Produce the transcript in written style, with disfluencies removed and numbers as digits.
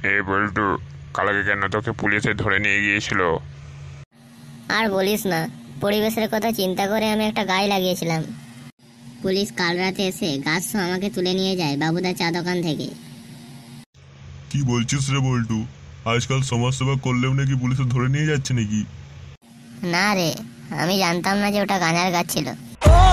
এই বল্টু, কালকে কেন তোকে পুলিশে ধরে নিয়ে গিয়েছিল? আর বলিস না, পরিবেশের কথা চিন্তা করে আমি একটা গাছ লাগিয়েছিলাম। পুলিশ কাল রাতে এসে গাছ সহ আমাকে তুলে নিয়ে যায় বাবুদার চা দোকান থেকে। কি বলছিস রে বল্টু? আজকাল সমাজসেবা করলেও নাকি পুলিশে ধরে নিয়ে যাচ্ছে নাকি? না রে, আমি জানতাম না যে ওটা গাঁজার গাছ ছিল।